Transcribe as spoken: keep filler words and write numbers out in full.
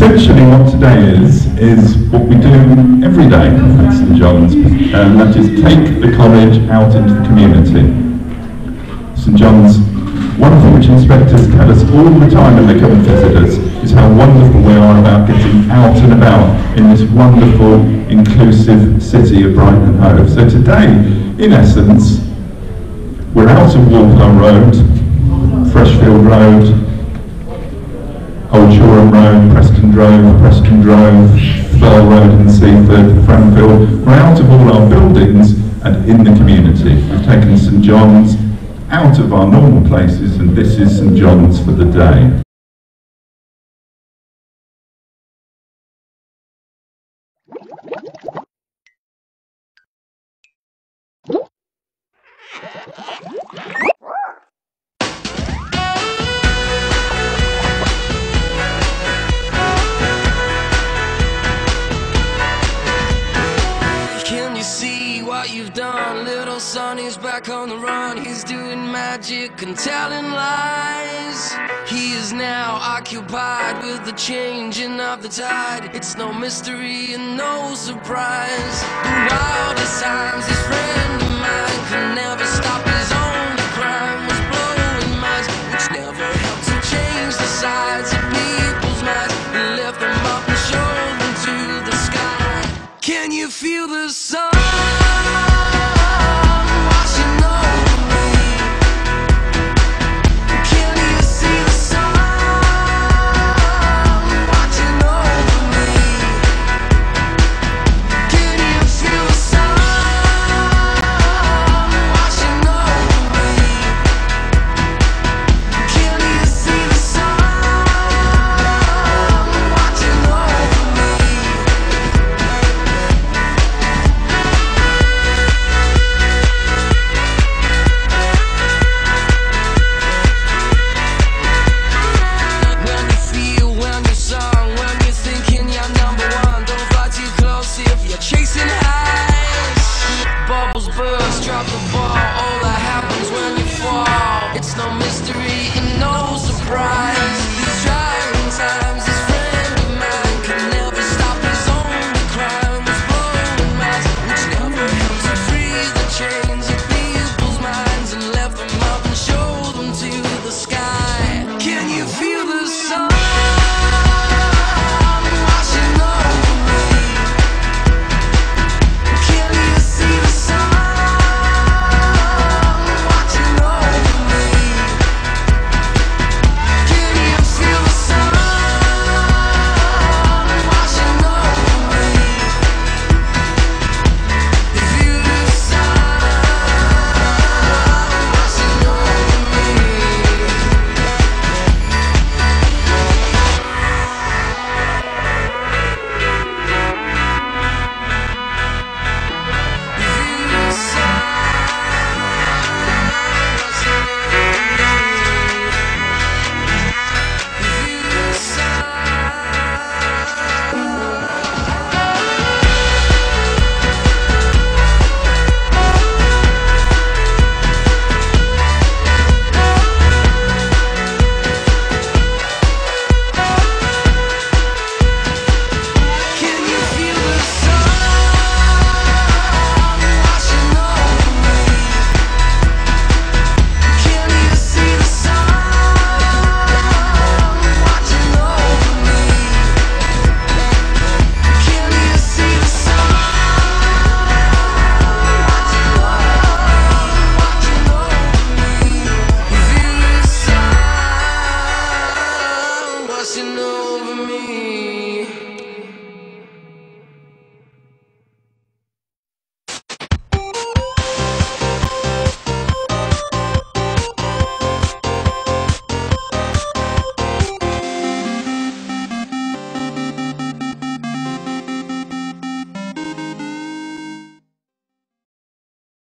essentially what today is, is what we do every day at St John's, and that is take the college out into the community. St John's, one of which inspectors tell us all the time when they come and visit us, is how wonderful we are about getting out and about in this wonderful, inclusive city of Brighton and Hove. So today, in essence, we're out of Walpole Road, Freshfield Road, Old Shoreham Road, Preston Drove, Preston Drove, Firle Road in Seaford, Franfield. We're out of all our buildings and in the community. We've taken St John's out of our normal places, and this is St John's for the day. Can you see what you've done? Little Sonny's back on the run. He's doing magic and telling lies. He is now occupied with the changing of the tide. It's no mystery and no surprise. The wildest times, this friend of mine could never stop his own crime. Was blowing minds, which never helped to change the side.